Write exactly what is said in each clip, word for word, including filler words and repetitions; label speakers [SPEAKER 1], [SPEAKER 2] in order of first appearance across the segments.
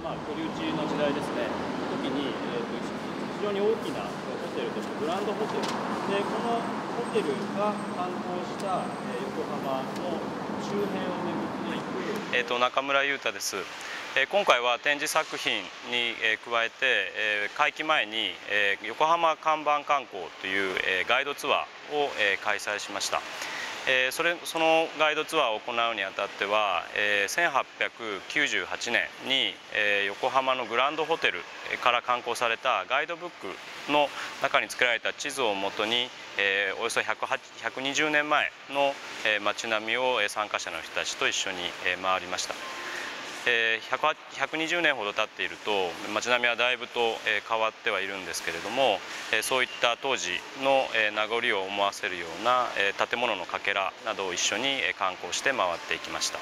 [SPEAKER 1] まあ居留地の時代ですね、時に、えー、と非常に大きなホテルとしてグランドホテルで、このホテルが観光した、えー、横浜の周辺を巡っていく、えー、と中村裕太です。今回は展示作品に加えて会期前に横浜看板観光というガイドツアーを開催しました。それそのガイドツアーを行うにあたってはせんはっぴゃくきゅうじゅうはちねんに横浜のグランドホテルから刊行されたガイドブックの中に作られた地図をもとにおよそひゃくにじゅうねんまえの街並みを参加者の人たちと一緒に回りました。ひゃくにじゅうねんほど経っていると街並みはだいぶと変わってはいるんですけれども、そういった当時の名残を思わせるような建物のかけらなどを一緒に観光して回っていきました。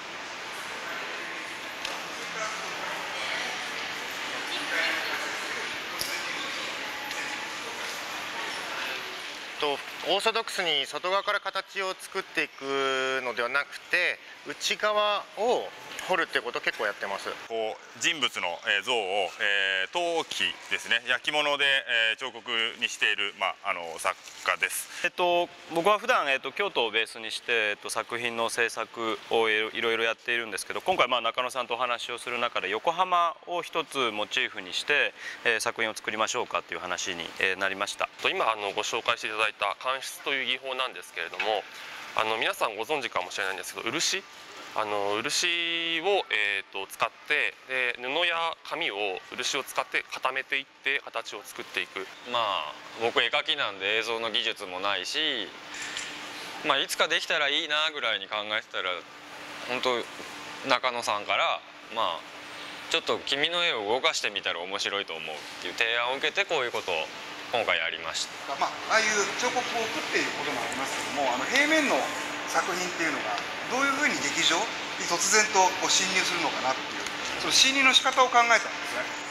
[SPEAKER 2] オーソドックスに外側から形を作っていくのではなくて、内側を彫るってことを結構やってます。
[SPEAKER 3] こう人物の像を、えー、陶器ですね、焼き物で、えー、彫刻にしている、まあ、あの作家です。
[SPEAKER 1] えっと、僕は普段、えっと、京都をベースにして、えっと、作品の制作をいろいろやっているんですけど、今回、まあ、中野さんとお話をする中で横浜を一つモチーフにして、えー、作品を作りましょうかという話に、えー、なりました。
[SPEAKER 4] 今あのご紹介していただいた乾漆という技法なんですけれども、あの皆さんご存知かもしれないんですけど、漆あの漆を、えー、と使ってで布や紙を漆を使って固めていって形を作っていく。
[SPEAKER 5] まあ僕絵描きなんで映像の技術もないし、まあ、いつかできたらいいなぐらいに考えてたら、本当中野さんからまあちょっと君の絵を動かしてみたら面白いと思うっていう提案を受けて、こういうことを今回やりました。
[SPEAKER 6] まあ、ああいう彫刻を置くっていうこともありますけども、あの平面の作品っていうのがどういうふうに劇場に突然とこう侵入するのかなっていう、その侵入の仕方を考えたんですね。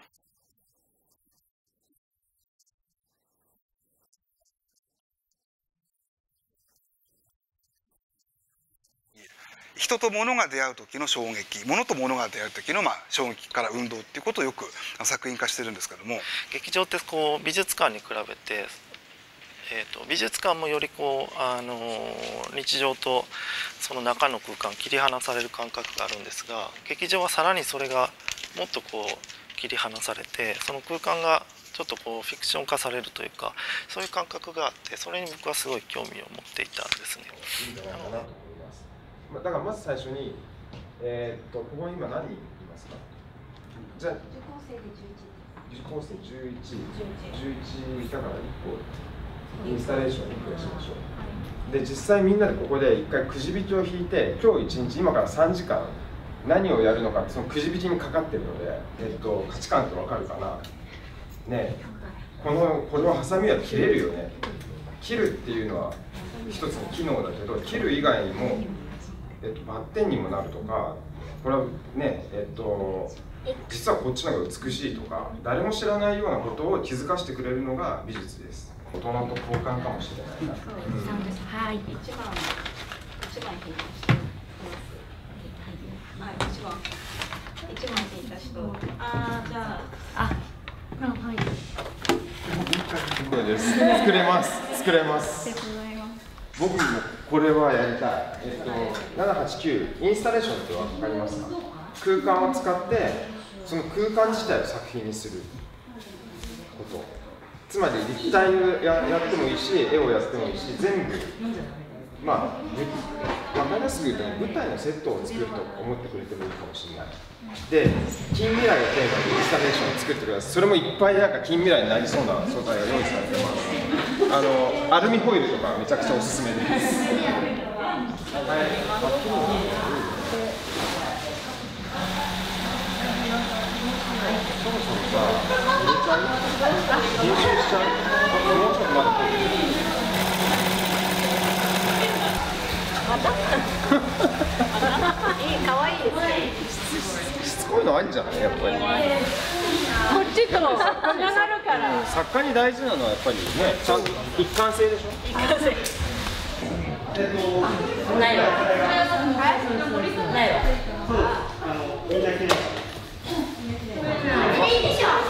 [SPEAKER 6] 人と物が出会う時の衝撃、物と物が出会う時のまあ衝撃から運動っていうことをよく作品化してるんですけども、
[SPEAKER 7] 劇場ってこう美術館に比べて、えー、と美術館もよりこう、あのー、日常とその中の空間切り離される感覚があるんですが、劇場はさらにそれがもっとこう切り離されて、その空間がちょっとこうフィクション化されるというか、そういう感覚があって、それに僕はすごい興味を持っていたんですね。
[SPEAKER 8] いいんじゃないかなと思います。だからまず最初に、えー、っとここに今何人いますか？じゃあ受講生でじゅういち、受講生じゅういち、じゅういちだからいっこインスタレーションに増やしましょう。で実際みんなでここで一回くじ引きを引いて、今日いちにち今からさんじかん何をやるのかってそのくじ引きにかかってるので、えっと価値観ってわかるかな？ねえ、このこのハサミは切れるよね。切るっていうのは一つの機能だけど、切る以外にもえっと、バッテンにもなるとか、これはね、えっと、実はこっちの方が美しいとか、誰も知らないようなことを気づかせてくれるのが美術です。大人と交換かもしれないな。そうです。はい。一番、一番引いた人。はい、一番。一番引いた人。ああ、じゃあ。あ、はい。そうです。作れます。作れます。僕もこれはやりたい。えっと、ななはちきゅう、インスタレーションってわかりますか？空間を使って、その空間自体を作品にすること。つまり立体を や, やってもいいし、絵をやってもいいし、全部、まあ、わかりやすく言うと、舞台のセットを作ると思ってくれてもいいかもしれない。で、近未来をテーマにインスタレーションを作ってください。それもいっぱいなんか近未来になりそうな素材が用意されてます。あのアルミホイルとかめちゃくちゃおすすめです。はい。そろそろさ、入れちゃう？編集しちゃう？もうちょっとまだ来る。また？いい、可愛いですね。しつこいのあるんじゃない？やっぱり。こっちとつながるから。作家に大事なのはやっぱりね、ちゃんと一貫性でしょ。一貫性。えっと、ないわ。ないわ。そう、あのみんな綺麗。
[SPEAKER 9] れいいでしょ。